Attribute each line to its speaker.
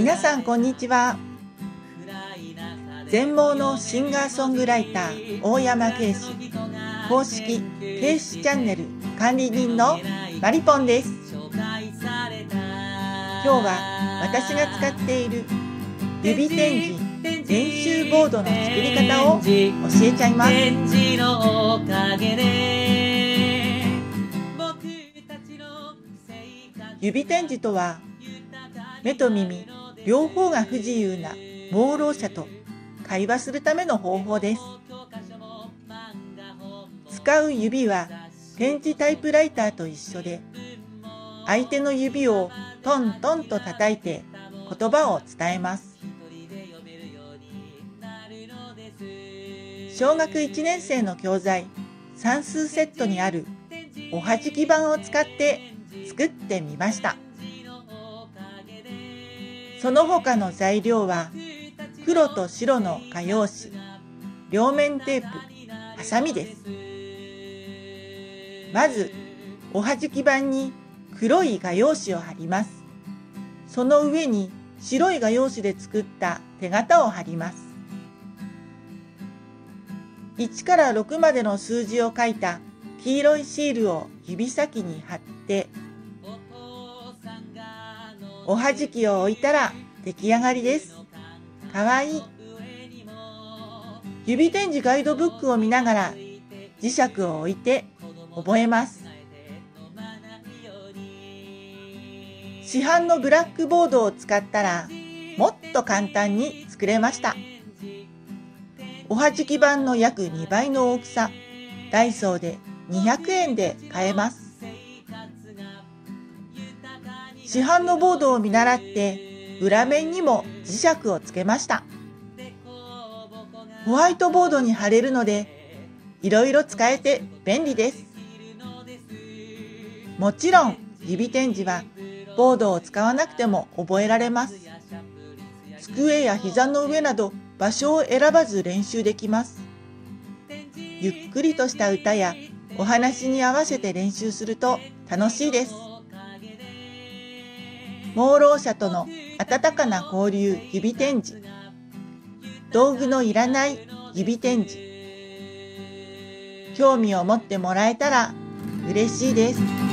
Speaker 1: 皆さんこんにちは。全盲のシンガーソングライター大山圭史、公式圭史チャンネル管理人のまりぽんです。今日は私が使っている指点字練習ボードの作り方を教えちゃいます。指点字とは、目と耳両方が不自由な盲ろう者と会話するための方法です。使う指は点字タイプライターと一緒で、相手の指をトントンと叩いて言葉を伝えます。小学1年生の教材算数セットにあるおはじき板を使って作ってみました。その他の材料は黒と白の画用紙、両面テープ、ハサミです。まずおはじき板に黒い画用紙を貼ります。その上に白い画用紙で作った手形を貼ります。1から6までの数字を書いた黄色いシールを指先に貼って、おはじきを置いたら出来上がりです。かわいい。指点字ガイドブックを見ながら磁石を置いて覚えます。市販のブラックボードを使ったらもっと簡単に作れました。おはじき板の約2倍の大きさ、ダイソーで200円で買えます。市販のボードを見習って裏面にも磁石をつけました。ホワイトボードに貼れるのでいろいろ使えて便利です。もちろん指点字はボードを使わなくても覚えられます。机や膝の上など場所を選ばず練習できます。ゆっくりとした歌やお話に合わせて練習すると楽しいです。盲ろう者との温かな交流指点字、道具のいらない指点字、興味を持ってもらえたら嬉しいです。